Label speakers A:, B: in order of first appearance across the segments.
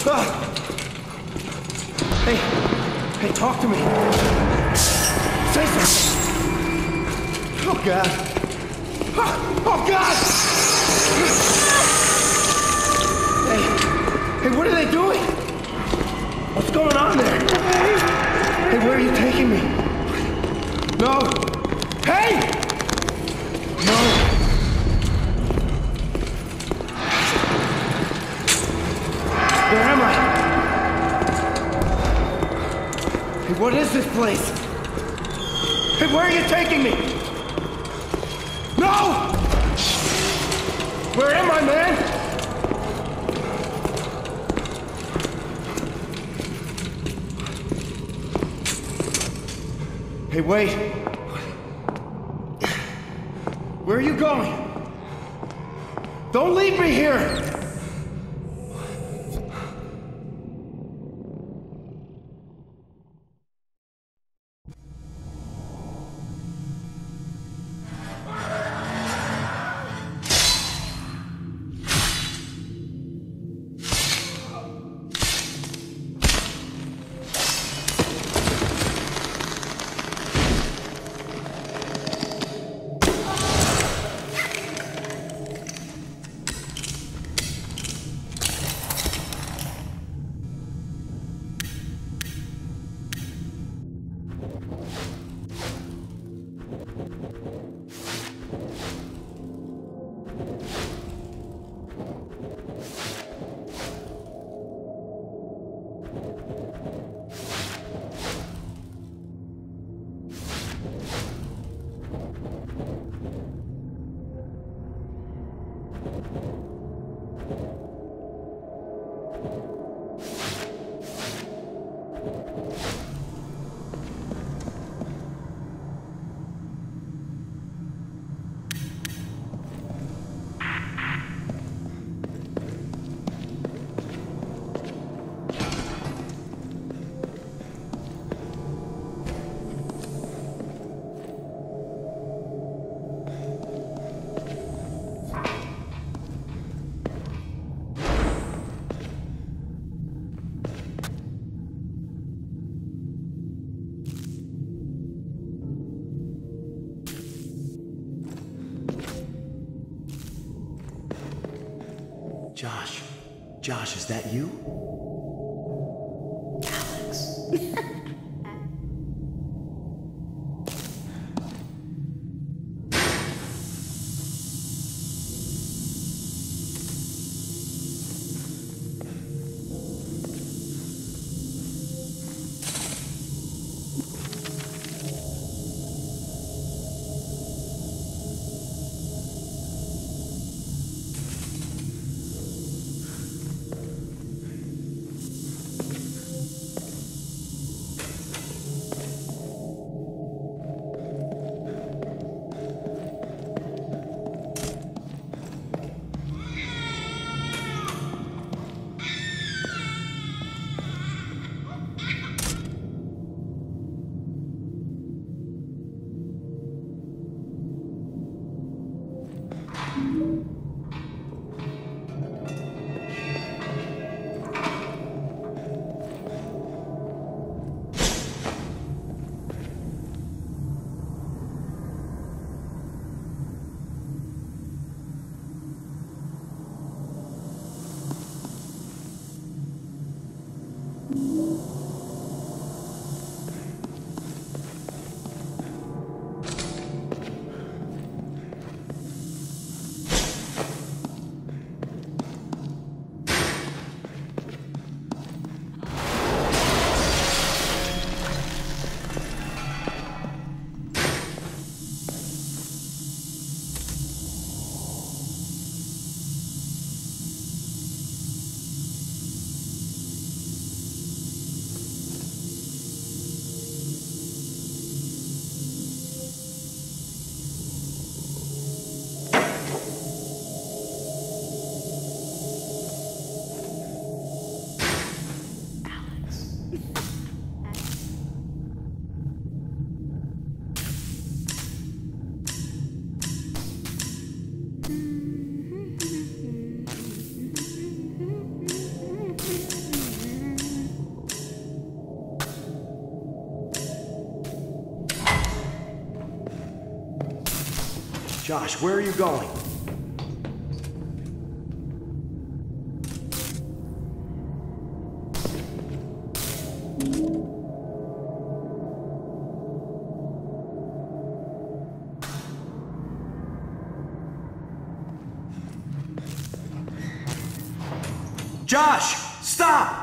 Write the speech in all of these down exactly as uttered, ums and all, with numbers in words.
A: Ah! Hey, hey, talk to me. Say something. Oh, God. Ah! Oh, God! Hey, hey, what are they doing? What's going on there? Hey, where are you taking me? No! Hey! No! Where am I? Hey, what is this place? Hey, where are you taking me? No! Where am I, man? Hey, wait. Where are you going? Don't leave me here!
B: Josh. Josh, is that you? Alex. Josh, where are you going? Josh, stop!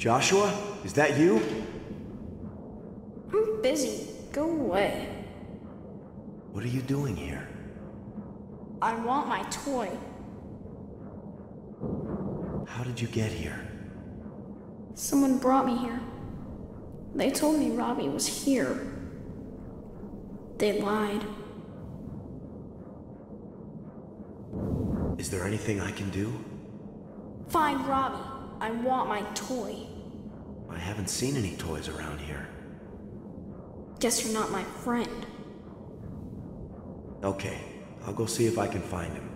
B: Joshua? Is that you?
C: I'm busy. Go away.
B: What are you doing here?
C: I want my toy.
B: How did you get here?
C: Someone brought me here. They told me Robbie was here. They lied.
B: Is there anything I can do?
C: Find Robbie. I want my toy.
B: I haven't seen any toys around here.
C: Guess you're not my friend.
B: Okay, I'll go see if I can find him.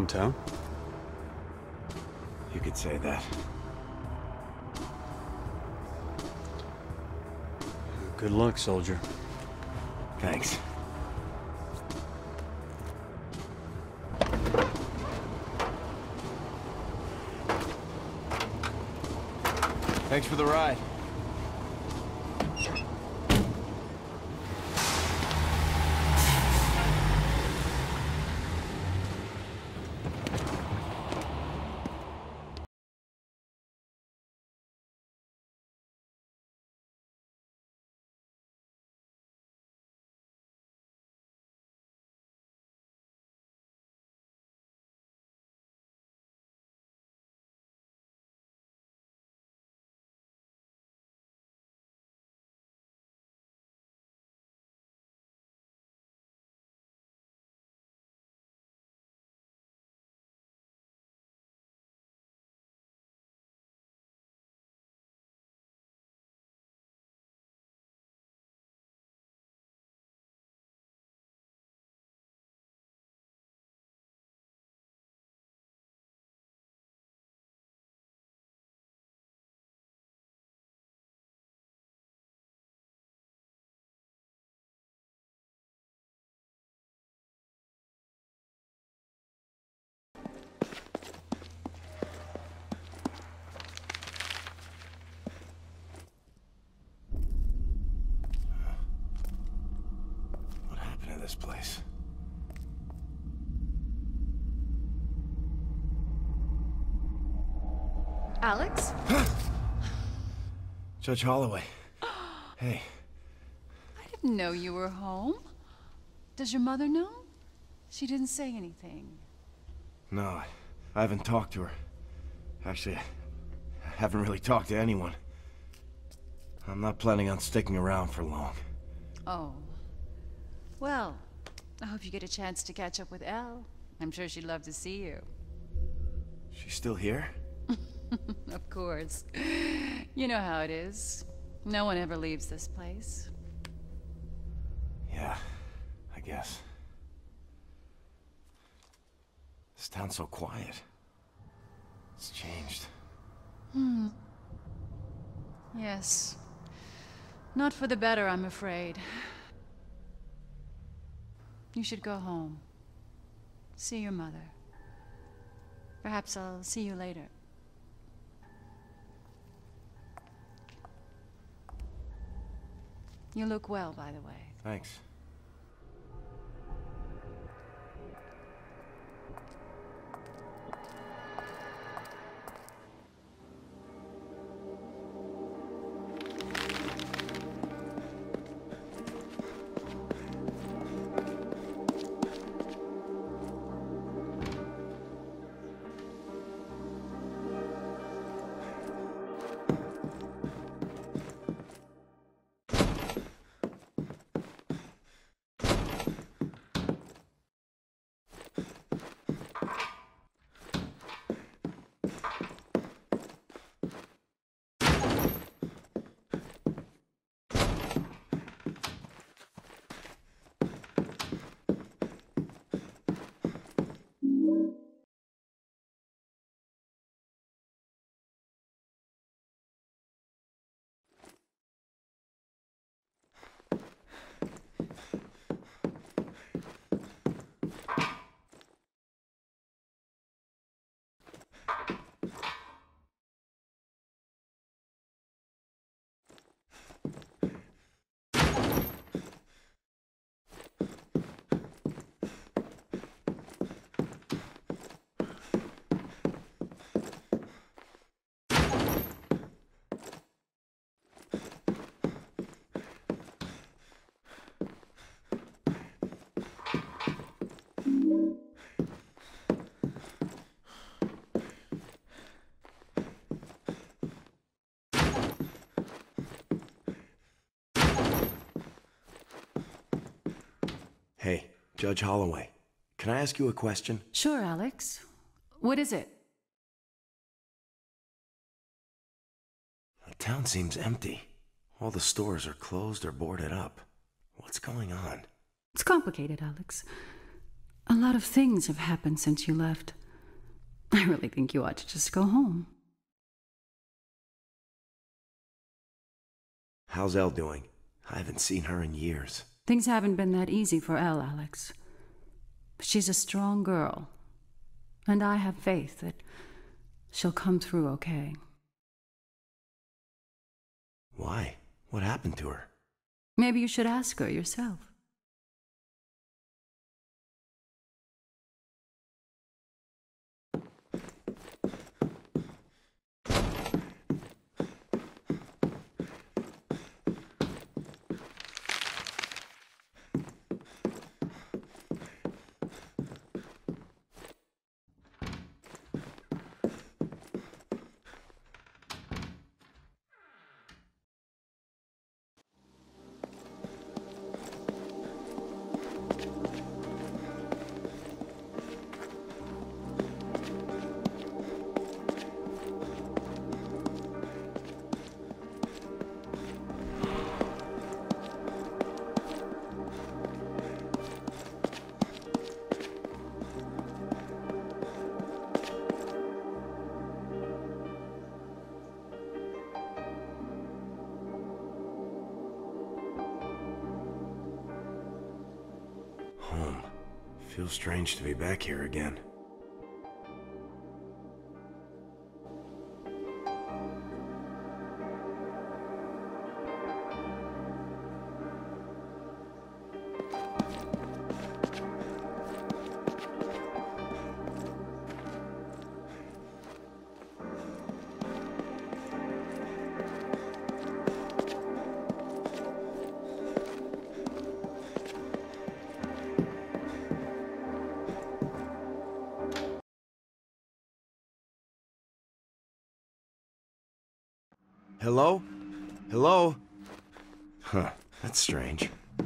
D: hometown?
A: You could say that.
D: Good luck, soldier.
A: Thanks. Thanks for the ride. This place.
E: Alex?
A: Judge Holloway. Hey.
E: I didn't know you were home. Does your mother know? She didn't say anything.
A: No, I haven't talked to her. Actually, I haven't really talked to anyone. I'm not planning on sticking around for long.
E: Oh. Well, I hope you get a chance to catch up with Elle. I'm sure she'd love to see you.
A: She's still here?
E: Of course. You know how it is. No one ever leaves this place.
A: Yeah, I guess. This town's so quiet. It's changed.
E: Hmm. Yes. Not for the better, I'm afraid. You should go home. See your mother. Perhaps I'll see you later. You look well, by the way.
A: Thanks. Hey, Judge Holloway, can I ask you a question?
E: Sure, Alex. What is it?
A: The town seems empty. All the stores are closed or boarded up. What's going on?
E: It's complicated, Alex. A lot of things have happened since you left. I really think you ought to just go home.
B: How's Elle doing? I haven't seen her in years.
E: Things haven't been that easy for Elle, Alex. But she's a strong girl, and I have faith that she'll come through okay.
B: Why? What happened to her?
E: Maybe you should ask her yourself.
B: Home. Feels strange to be back here again. Hello? Hello? Huh, that's strange.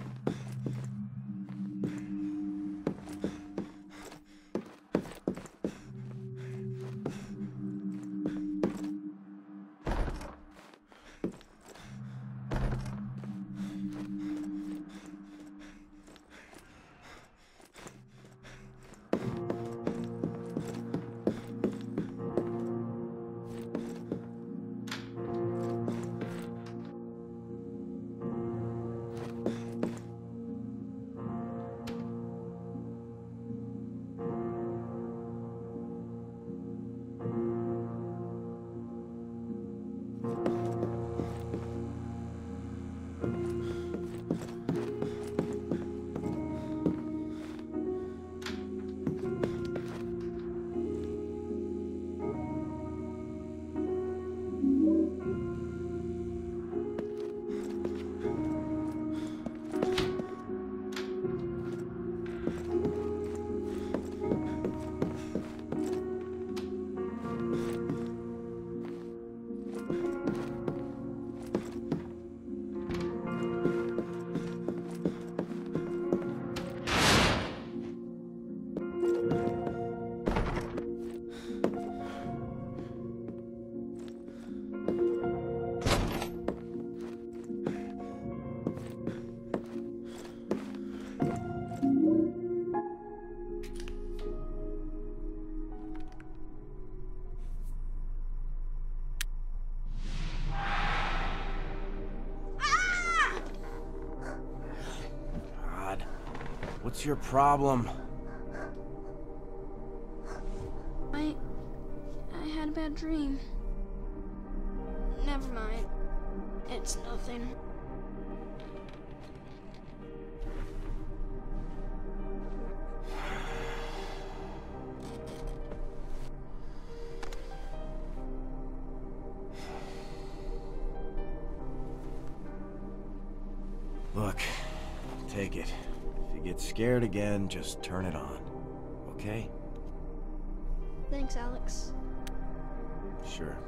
B: What's your problem?
C: I... I had a bad dream. Never mind. It's nothing.
B: Look, take it. If you get scared again, just turn it on. Okay?
C: Thanks, Alex.
B: Sure.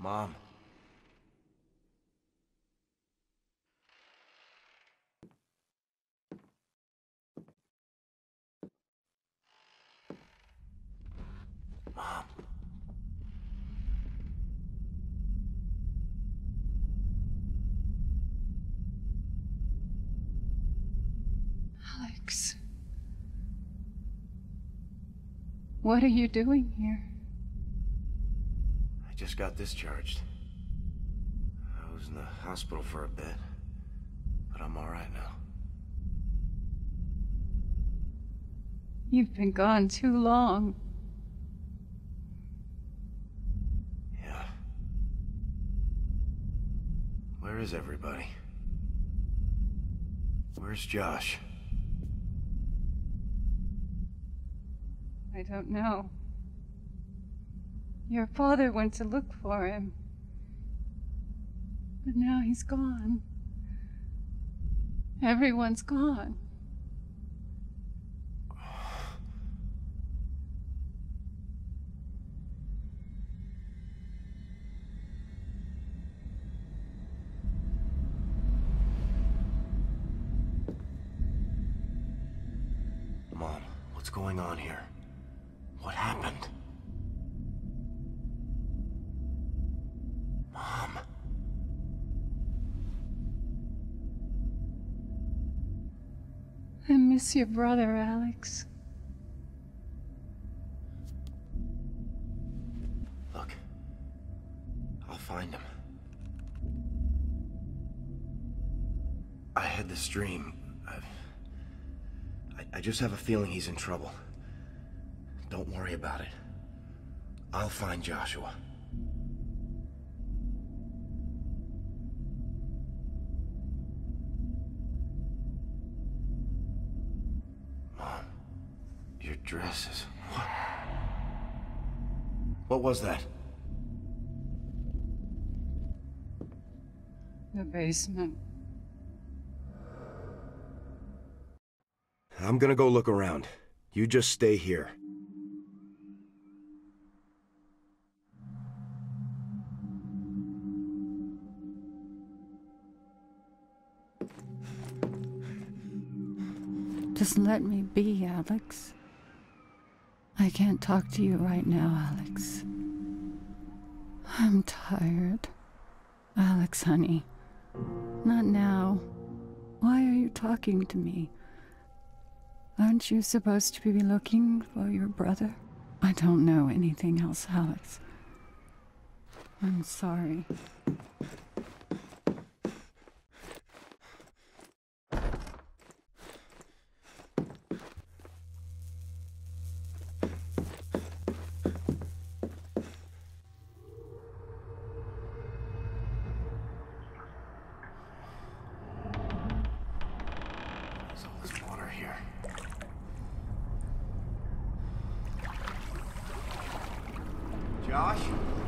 B: Mom. Mom.
E: Alex. What are you doing here?
B: I just got discharged. I was in the hospital for a bit, but I'm all right now.
E: You've been gone too long.
B: Yeah. Where is everybody? Where's Josh?
E: I don't know. Your father went to look for him. But now he's gone. Everyone's gone.
B: Mom, what's going on here? What happened? Mom.
E: I miss your brother, Alex.
B: Look. I'll find him. I had this dream. I've... I, I just have a feeling he's in trouble. Don't worry about it. I'll find Joshua. Mom, your dress is... What? What was that?
E: The basement.
B: I'm gonna go look around. You just stay here.
E: Just let me be, Alex. I can't talk to you right now, Alex. I'm tired. Alex, honey. Not now. Why are you talking to me? Aren't you supposed to be looking for your brother? I don't know anything else, Alex. I'm sorry.
B: Josh?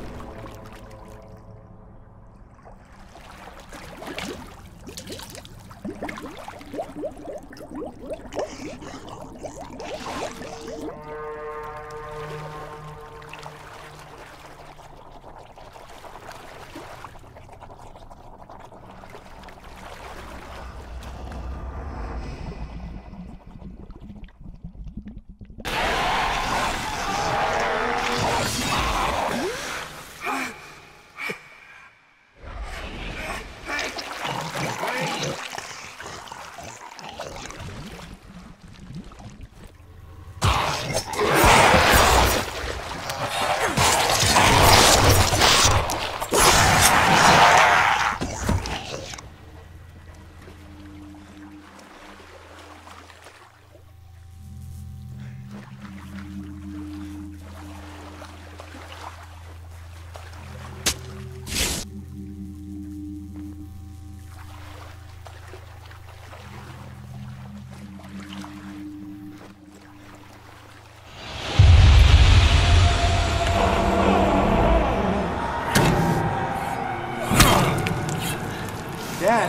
A: Dad!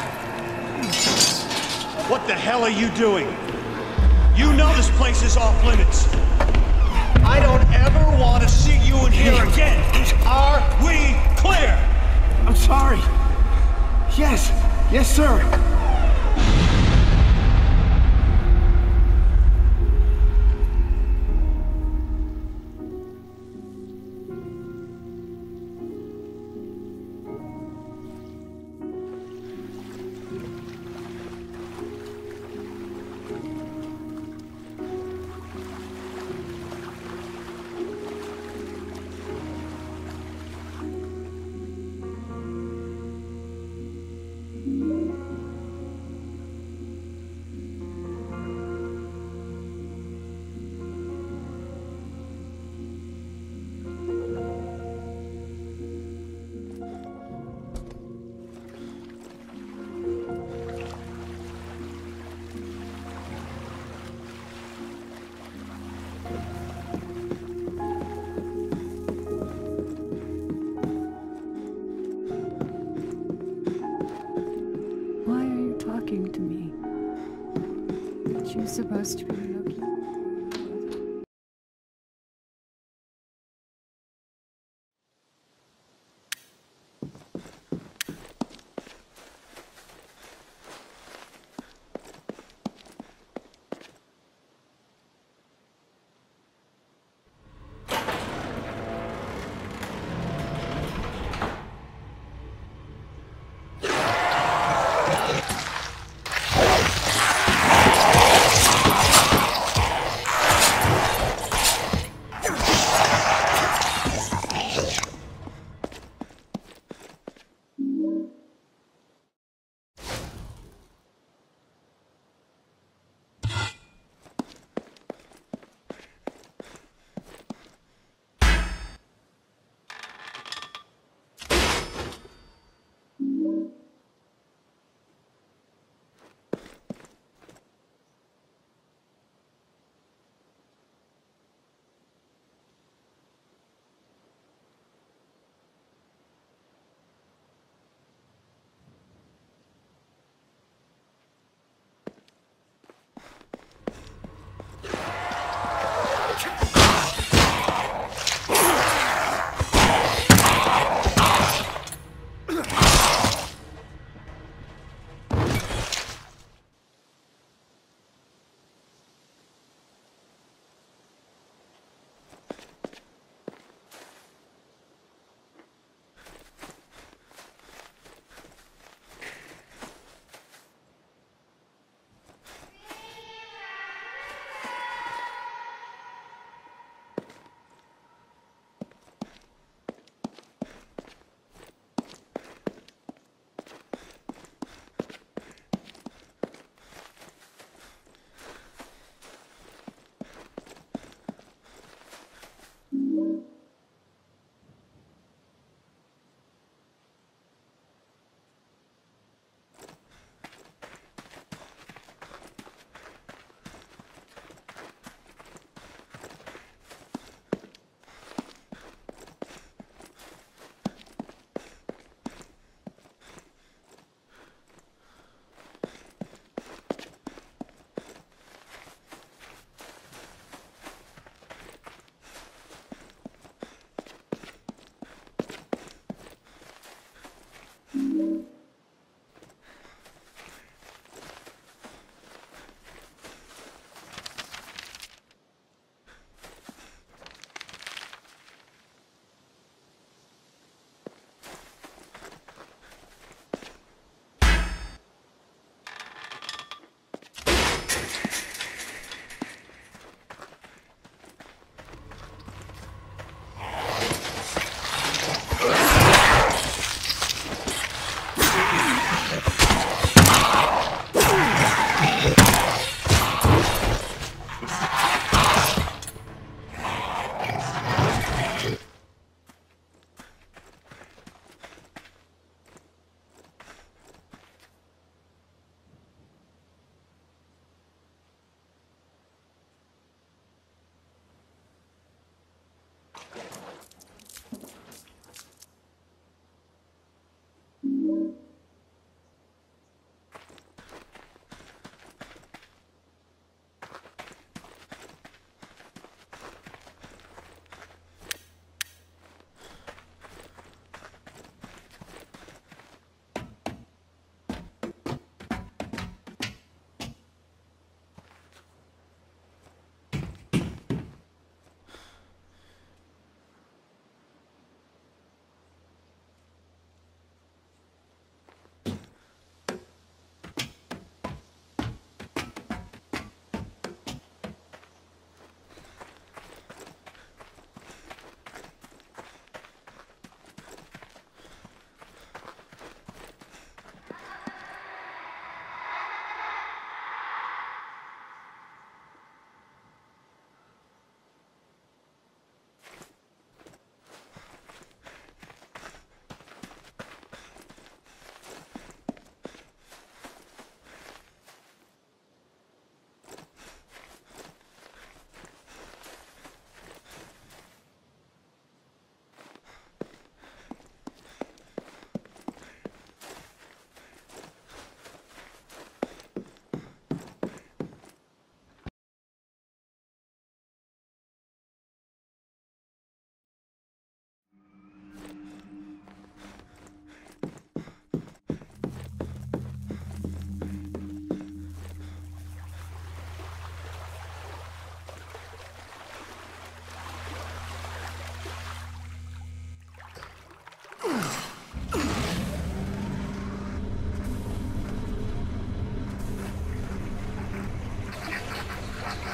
F: What the hell are you doing? You know this place is off limits. I don't ever want to see you in here again. Are we clear?
A: I'm sorry. Yes, yes, sir.
E: To me. She was supposed to be looking.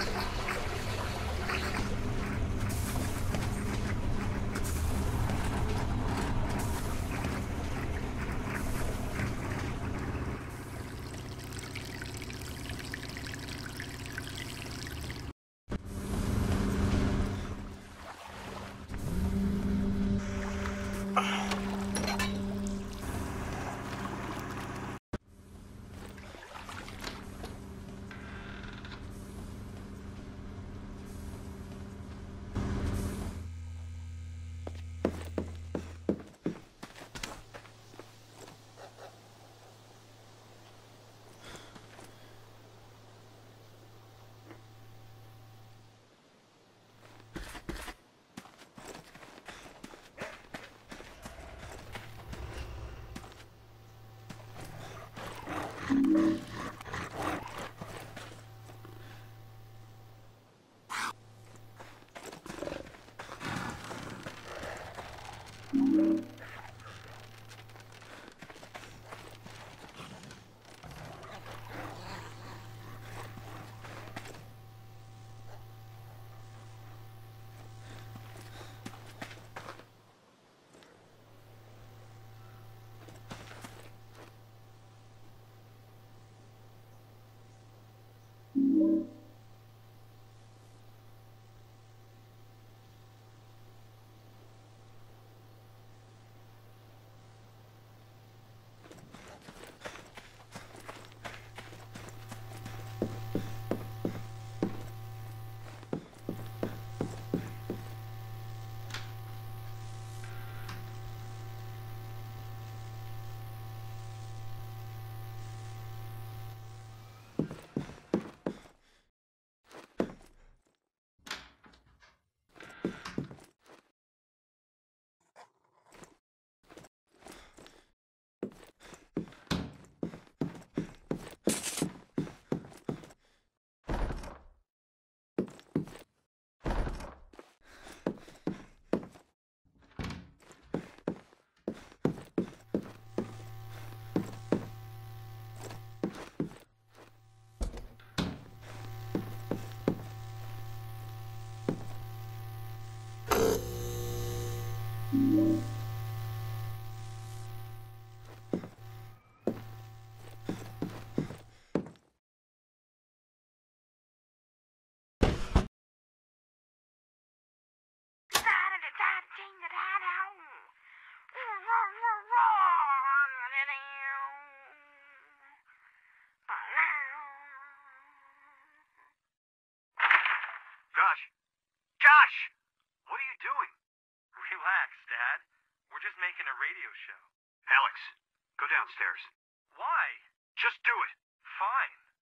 G: Josh! Josh! What are you doing? Relax, Dad. We're just making a radio show. Alex, go downstairs. Why? Just do it. Fine.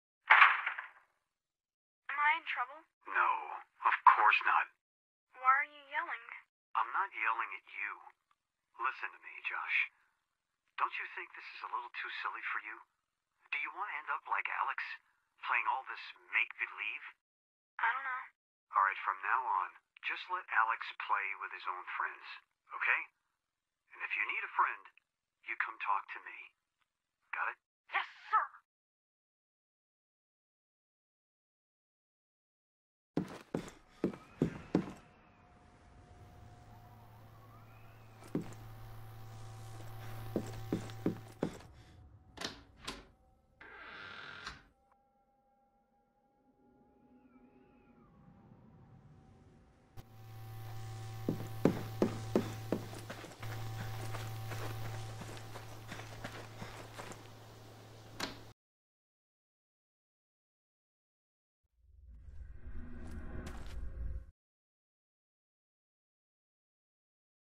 C: Am I in trouble?
G: No, of course not.
C: Why are you yelling?
G: I'm not yelling at you. Listen to me, Josh. Don't you think this is a little too silly for you? Do you want to end up like Alex, playing all this make-believe?
C: I don't know.
G: All right, from now on, just let Alex play with his own friends, okay? And if you need a friend, you come talk to me. Got it?